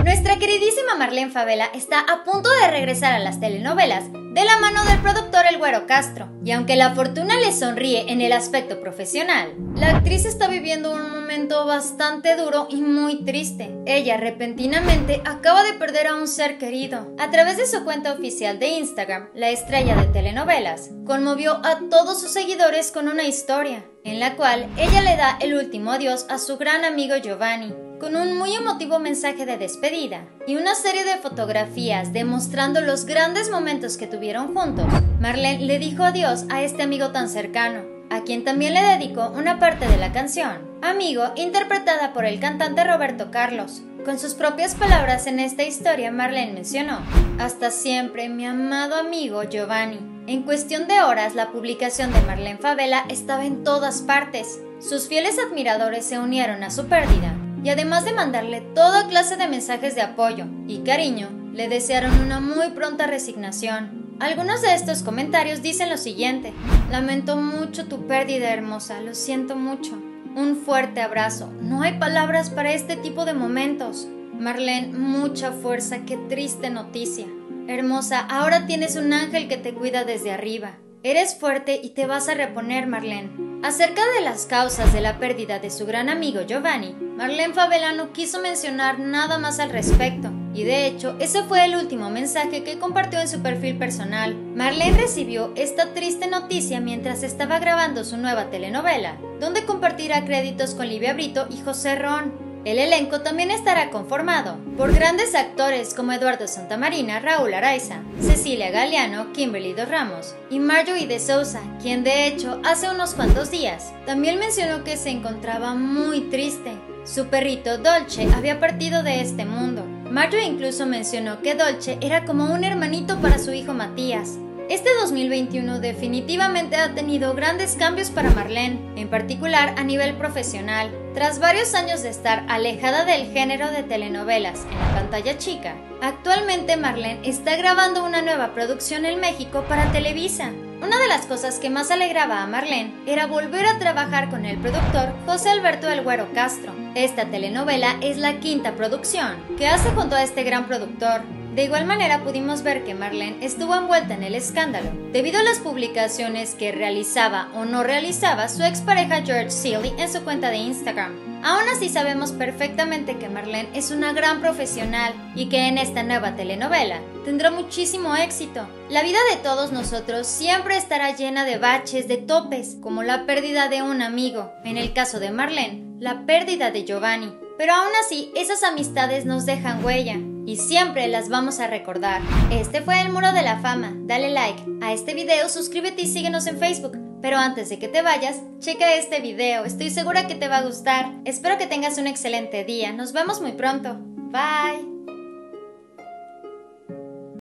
Nuestra queridísima Marlene Favela está a punto de regresar a las telenovelas de la mano del productor El Güero Castro, y aunque la fortuna le sonríe en el aspecto profesional, la actriz está viviendo un momento bastante duro y muy triste. Ella repentinamente acaba de perder a un ser querido. A través de su cuenta oficial de Instagram, la estrella de telenovelas conmovió a todos sus seguidores con una historia, en la cual ella le da el último adiós a su gran amigo Giovanni, con un muy emotivo mensaje de despedida y una serie de fotografías demostrando los grandes momentos que tuvieron juntos. Marlene le dijo adiós a este amigo tan cercano, a quien también le dedicó una parte de la canción Amigo, interpretada por el cantante Roberto Carlos. Con sus propias palabras en esta historia, Marlene mencionó: "Hasta siempre, mi amado amigo Giovanni". En cuestión de horas, la publicación de Marlene Favela estaba en todas partes. Sus fieles admiradores se unieron a su pérdida y además de mandarle toda clase de mensajes de apoyo y cariño, le desearon una muy pronta resignación. Algunos de estos comentarios dicen lo siguiente: "Lamento mucho tu pérdida, hermosa, lo siento mucho. Un fuerte abrazo, no hay palabras para este tipo de momentos. Marlene, mucha fuerza, qué triste noticia. Hermosa, ahora tienes un ángel que te cuida desde arriba. Eres fuerte y te vas a reponer, Marlene". Acerca de las causas de la pérdida de su gran amigo Giovanni, Marlene Favela no quiso mencionar nada más al respecto, y de hecho ese fue el último mensaje que compartió en su perfil personal. Marlene recibió esta triste noticia mientras estaba grabando su nueva telenovela, donde compartirá créditos con Livia Brito y José Ron. El elenco también estará conformado por grandes actores como Eduardo Santamarina, Raúl Araiza, Cecilia Galeano, Kimberly Dos Ramos y Marjorie de Sousa, quien de hecho hace unos cuantos días también mencionó que se encontraba muy triste. Su perrito Dolce había partido de este mundo. Marjorie incluso mencionó que Dolce era como un hermanito para su hijo Matías. Este 2021 definitivamente ha tenido grandes cambios para Marlene, en particular a nivel profesional. Tras varios años de estar alejada del género de telenovelas en la pantalla chica, actualmente Marlene está grabando una nueva producción en México para Televisa. Una de las cosas que más alegraba a Marlene era volver a trabajar con el productor José Alberto El Güero Castro. Esta telenovela es la quinta producción que hace junto a este gran productor. De igual manera pudimos ver que Marlene estuvo envuelta en el escándalo debido a las publicaciones que realizaba o no realizaba su expareja George Seeley en su cuenta de Instagram. Aún así sabemos perfectamente que Marlene es una gran profesional y que en esta nueva telenovela tendrá muchísimo éxito. La vida de todos nosotros siempre estará llena de baches, de topes, como la pérdida de un amigo, en el caso de Marlene, la pérdida de Giovanni. Pero aún así, esas amistades nos dejan huella y siempre las vamos a recordar. Este fue el Muro de la Fama. Dale like a este video, suscríbete y síguenos en Facebook. Pero antes de que te vayas, checa este video, estoy segura que te va a gustar. Espero que tengas un excelente día. Nos vemos muy pronto. Bye.